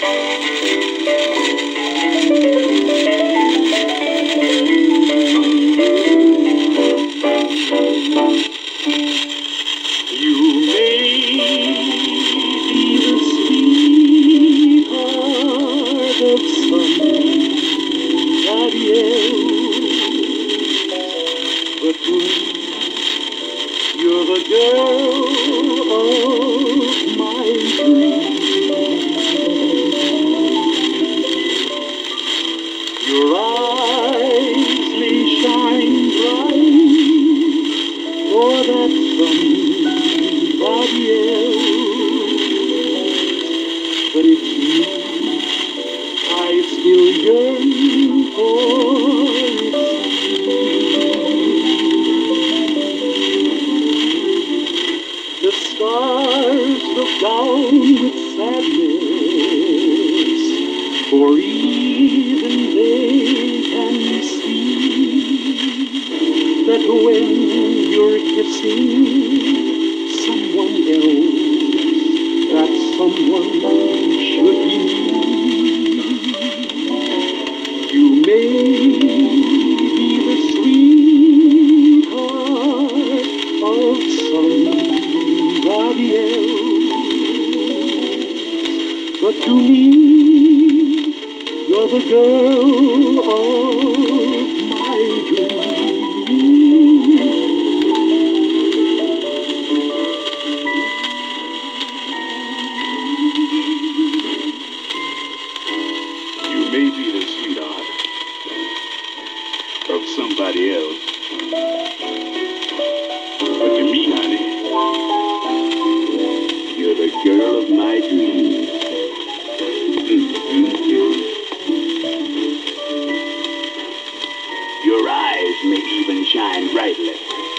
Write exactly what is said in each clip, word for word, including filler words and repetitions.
You're the girl of my dreams. Your eyes may shine bright for that somebody else, but it's you I still yearn for. The stars look down with sadness, for even they can see that when you're kissing someone else, that someone should be me. You may be the sweetheart of some but to me, you're the girl of my dreams. You may be the sweetheart of somebody else, but to me, honey, you're the girl of my dreams. Mm-hmm. Your eyes may even shine brightly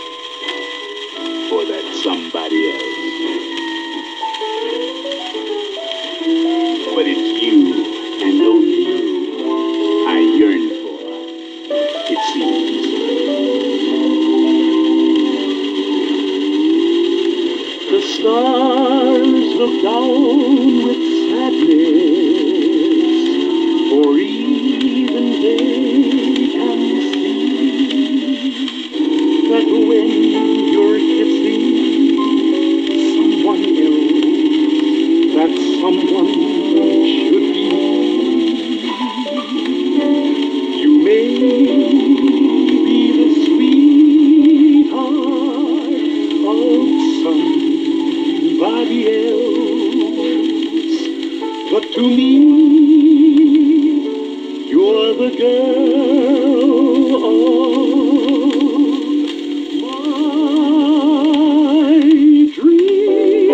for that somebody else, but it's you and only you I yearn for, it seems. The stars look down with sadness, for even they can see that when you're kissing someone else, that someone should be me. You may be the sweetheart of some somebody else, but to me, you're the girl of my dreams.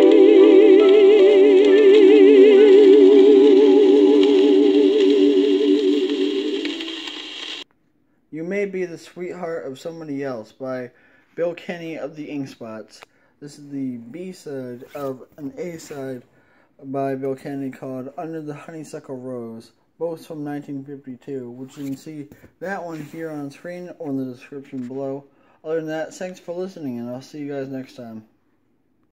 You May Be the Sweetheart of Somebody Else by Bill Kenny of the Ink Spots. This is the B-side of an A-side by Bill Kenny called Under the Honeysuckle Rose, both from nineteen fifty-two, which you can see that one here on screen or in the description below. Other than that, thanks for listening, and I'll see you guys next time.